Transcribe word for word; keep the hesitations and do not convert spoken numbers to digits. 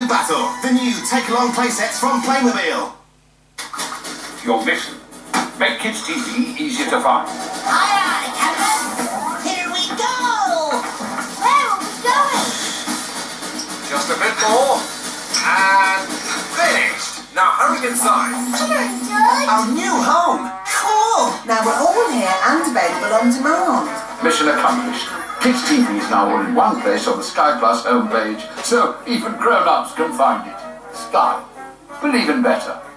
Battle, the new take-along playsets from Playmobil. Your mission: make Kids T V easier to find. Aye, aye, Captain. Here we go. Where are we going? Just a bit more. And finished. Now hurry inside. Our new home. Cool. Now we're all here and available on demand. Mission accomplished. Kids T V is now all in one place on the Sky Plus homepage, so even grown-ups can find it. Sky. Believe in better.